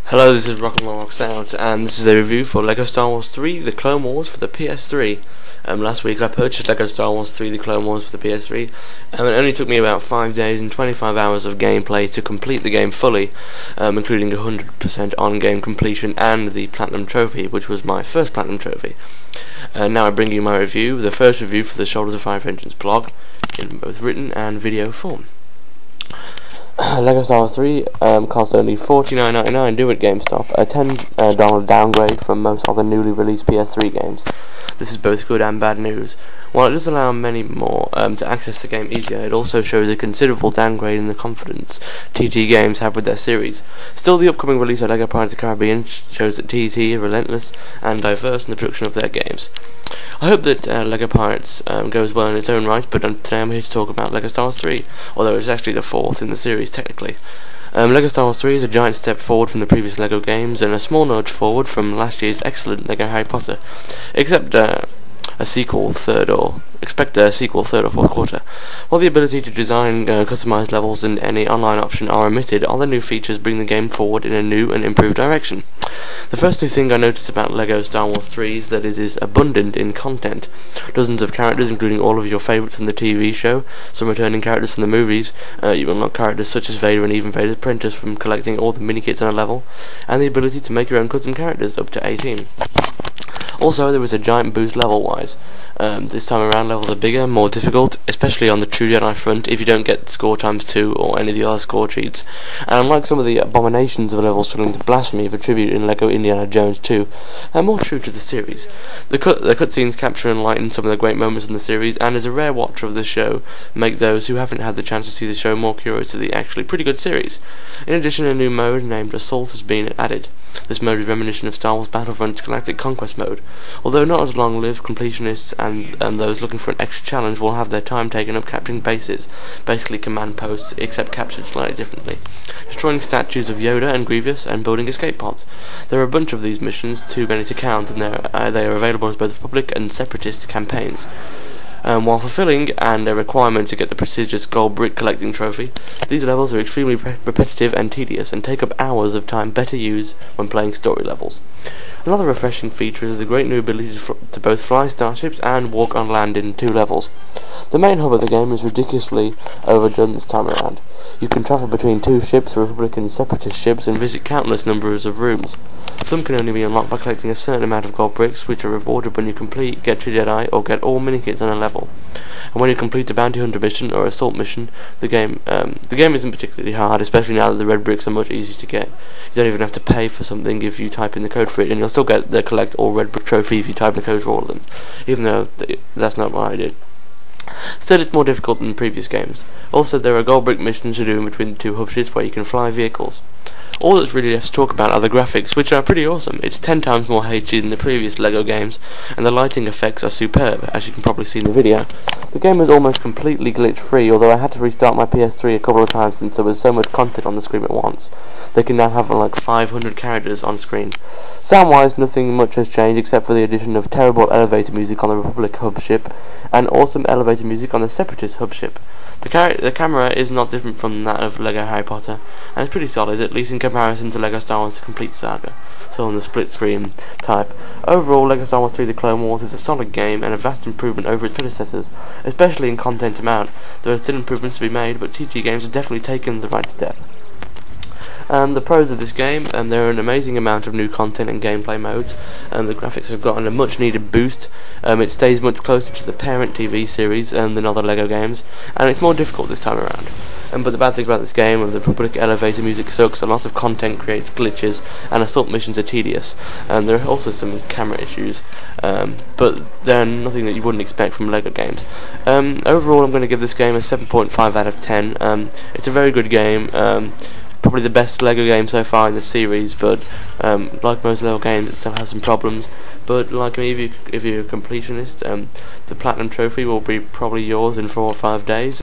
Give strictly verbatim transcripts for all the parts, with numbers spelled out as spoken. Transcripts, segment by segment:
Hello, this is Rock and Rocks Out, and this is a review for LEGO Star Wars three: The Clone Wars for the P S three. Um, last week I purchased LEGO Star Wars three: The Clone Wars for the P S three, and it only took me about five days and twenty-five hours of gameplay to complete the game fully, um, including one hundred percent on-game completion and the Platinum Trophy, which was my first Platinum Trophy. Uh, now I bring you my review, the first review for the Shoulders of Firey Vengeance blog, in both written and video form. LEGO Star Wars three um, costs only forty-nine ninety-nine due at GameStop, a ten dollar downgrade from most other newly released P S three games. This is both good and bad news. While it does allow many more um, to access the game easier, it also shows a considerable downgrade in the confidence T T games have with their series. Still, the upcoming release of LEGO Pirates of the Caribbean shows that T T are relentless and diverse in the production of their games. I hope that uh, LEGO Pirates um, goes well in its own right, but um, today I'm here to talk about LEGO Star Wars three, although it's actually the fourth in the series technically. Um, LEGO Star Wars three is a giant step forward from the previous LEGO games and a small nudge forward from last year's excellent LEGO Harry Potter, except uh, a sequel third or expect a sequel third or fourth quarter. While the ability to design uh, customized levels and any online option are omitted, other new features bring the game forward in a new and improved direction. The first new thing I noticed about LEGO Star Wars three is that it is abundant in content. Dozens of characters, including all of your favourites from the T V show, some returning characters from the movies. Uh, you unlock characters such as Vader and even Vader's apprentice from collecting all the mini-kits on a level, and the ability to make your own custom characters up to eighteen. Also, there was a giant boost level-wise. Um, this time around, levels are bigger, more difficult, especially on the True Jedi front if you don't get score times two or any of the other score cheats. And unlike some of the abominations of levels filling to blasphemy for tribute in LEGO Indiana Jones two, they're more true to the series. The cut the cutscenes capture and lighten some of the great moments in the series, and as a rare watcher of the show, make those who haven't had the chance to see the show more curious to the actually pretty good series. In addition, a new mode named Assault has been added. This mode is reminiscent of Star Wars Battlefront's Galactic Conquest mode. Although not as long-lived, completionists and, and those looking for an extra challenge will have their time taken up capturing bases, basically command posts, except captured slightly differently, destroying statues of Yoda and Grievous, and building escape pods. There are a bunch of these missions, too many to count, and uh, they are available as both Republic and Separatist campaigns. Um, while fulfilling and a requirement to get the prestigious gold brick collecting trophy, these levels are extremely re repetitive and tedious and take up hours of time better used when playing story levels. Another refreshing feature is the great new ability to, to both fly starships and walk on land in two levels. The main hub of the game is ridiculously overdone this time around. You can travel between two ships, Republic and Separatist ships, and visit countless numbers of rooms. Some can only be unlocked by collecting a certain amount of gold bricks, which are rewarded when you complete Get True Jedi or get all mini-kits on a level. And when you complete a bounty hunter mission or assault mission, the game um, the game isn't particularly hard, especially now that the red bricks are much easier to get. You don't even have to pay for something if you type in the code for it, and you'll still get the collect all red brick trophy if you type in the code for all of them, even though th that's not what I did. Still, it's more difficult than previous games. Also, there are gold brick missions to do in between the two hub ships where you can fly vehicles. All that's really left to talk about are the graphics, which are pretty awesome. It's ten times more H D than the previous LEGO games, and the lighting effects are superb, as you can probably see in the video. The game is almost completely glitch-free, although I had to restart my P S three a couple of times since there was so much content on the screen at once. They can now have like five hundred characters on screen. Sound-wise, nothing much has changed except for the addition of terrible elevator music on the Republic hub ship, and awesome elevator music on the Separatist hub ship. The, car the camera is not different from that of LEGO Harry Potter, and it's pretty solid, at least in comparison to LEGO Star Wars The Complete Saga, still on the split screen type. Overall, LEGO Star Wars three: The Clone Wars is a solid game and a vast improvement over its predecessors, especially in content amount. There are still improvements to be made, but T T games have definitely taken the right step. Um, the pros of this game, and there are an amazing amount of new content and gameplay modes, and the graphics have gotten a much needed boost. Um, it stays much closer to the parent T V series um, than other LEGO games, and it's more difficult this time around. Um, but the bad thing about this game, and the Republic elevator music sucks, a lot of content creates glitches, and assault missions are tedious. And there are also some camera issues, um, but they're nothing that you wouldn't expect from LEGO games. Um, overall, I'm going to give this game a seven point five out of ten. Um, it's a very good game. Um, Probably the best LEGO game so far in the series, but um, like most LEGO games, it still has some problems. But like me, if, you, if you're a completionist, um, the Platinum Trophy will be probably yours in four or five days.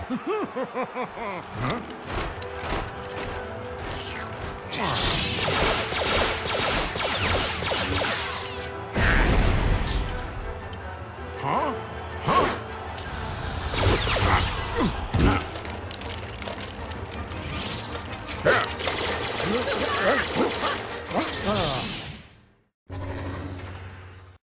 Huh? Huh? Uh.